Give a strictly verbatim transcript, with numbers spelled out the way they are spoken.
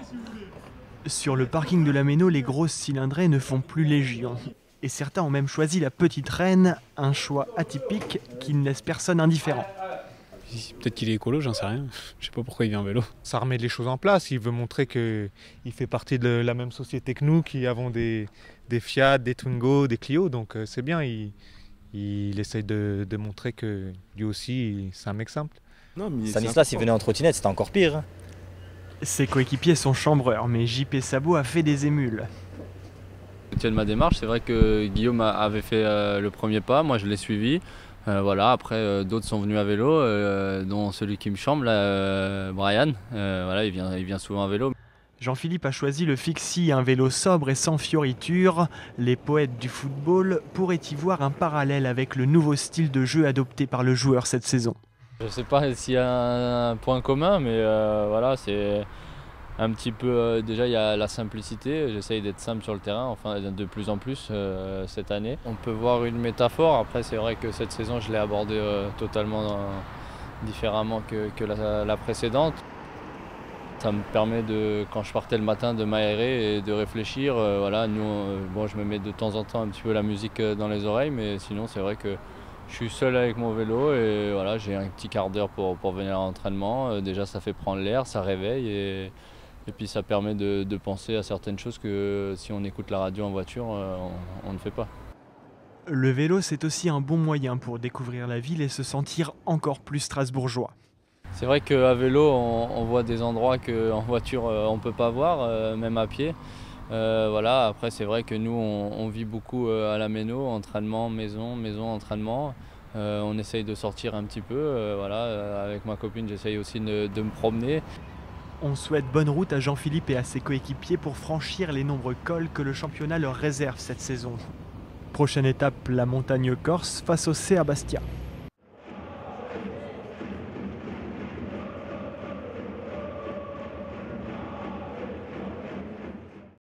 Sur le parking de la Méno, les grosses cylindrées ne font plus légion. Et certains ont même choisi la petite reine, un choix atypique qui ne laisse personne indifférent. Peut-être qu'il est écolo, j'en sais rien. Je sais pas pourquoi il vient en vélo. Ça remet les choses en place. Il veut montrer qu'il fait partie de la même société que nous, qui avons des, des Fiat, des Twingo, des Clio. Donc euh, c'est bien. Il, il essaye de, de montrer que lui aussi, c'est un mec simple. Stanislas, il venait en trottinette, c'était encore pire. Ses coéquipiers sont chambreurs, mais J P Sabot a fait des émules. Je tiens de ma démarche, c'est vrai que Guillaume avait fait euh, le premier pas, moi je l'ai suivi. Euh, voilà, après euh, d'autres sont venus à vélo, euh, dont celui qui me chambre, là, euh, Brian. Euh, voilà, il vient, il vient souvent à vélo. Jean-Philippe a choisi le Fixie, un vélo sobre et sans fioritures. Les poètes du football pourraient y voir un parallèle avec le nouveau style de jeu adopté par le joueur cette saison. Je ne sais pas s'il y a un point commun, mais euh, voilà, c'est un petit peu. Euh, déjà, il y a la simplicité. J'essaye d'être simple sur le terrain, enfin de plus en plus euh, cette année. On peut voir une métaphore. Après, c'est vrai que cette saison, je l'ai abordée euh, totalement euh, différemment que, que la, la précédente. Ça me permet, de, quand je partais le matin, de m'aérer et de réfléchir. Euh, voilà, nous, euh, bon, je me mets de temps en temps un petit peu la musique dans les oreilles, mais sinon, c'est vrai que je suis seul avec mon vélo et voilà, j'ai un petit quart d'heure pour, pour venir à l'entraînement. Euh, déjà, ça fait prendre l'air, ça réveille et, et puis ça permet de, de penser à certaines choses que si on écoute la radio en voiture, euh, on, on ne fait pas. Le vélo, c'est aussi un bon moyen pour découvrir la ville et se sentir encore plus strasbourgeois. C'est vrai qu'à vélo, on, on voit des endroits qu'en voiture, on ne peut pas voir, euh, même à pied. Euh, voilà. Après, c'est vrai que nous, on, on vit beaucoup à la Méno, entraînement, maison, maison, entraînement. Euh, on essaye de sortir un petit peu. Euh, voilà. Avec ma copine, j'essaye aussi de, de me promener. On souhaite bonne route à Jean-Philippe et à ses coéquipiers pour franchir les nombreux cols que le championnat leur réserve cette saison. Prochaine étape, la montagne corse face au C A Bastia.